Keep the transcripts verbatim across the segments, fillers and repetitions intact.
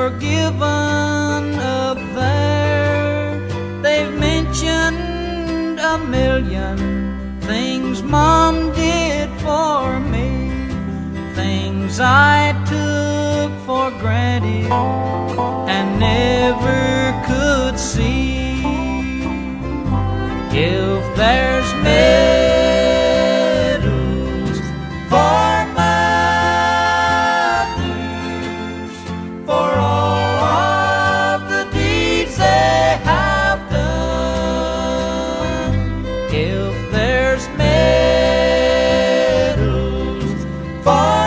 were given up there. They've mentioned a million things Mom did for me, things I took for granted and never could see. If there's medals for mothers, for all of the deeds they have done, if there's medals for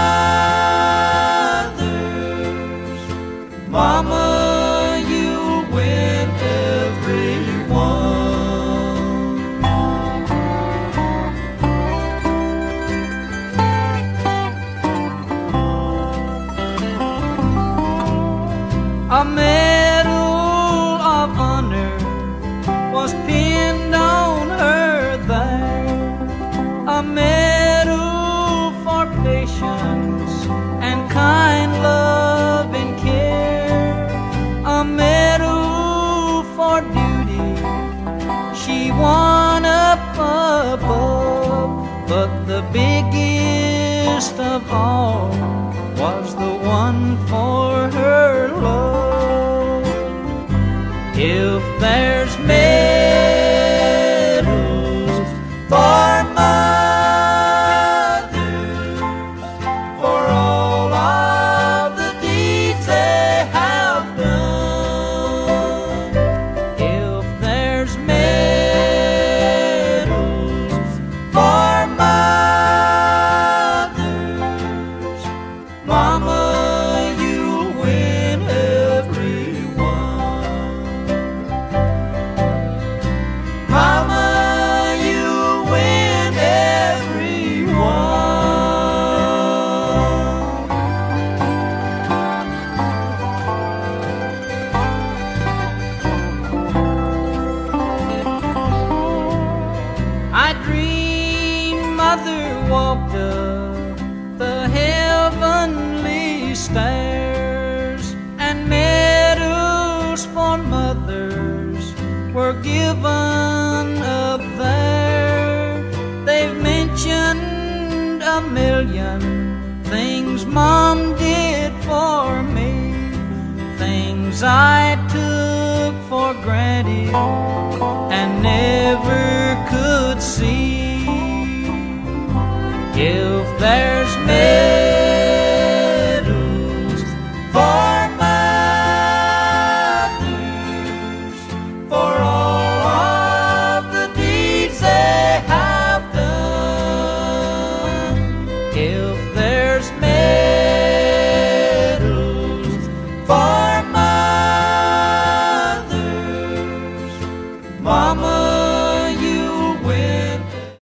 mothers, Mama, you'll win every one. A medal of honor was pinned on her there, a medal for patience and kind love and care, a medal for duty she won up above. But the biggest of all was the one for her love. If there's medals for mothers, for all of the deeds they have done, if there's medals for mothers, Mama, you'll win every one. Mama, you'll win every one. I dream Mother walked up the heavenly stairs, and medals for mothers were given up there. They've mentioned a million things Mom did for me, things I took for granted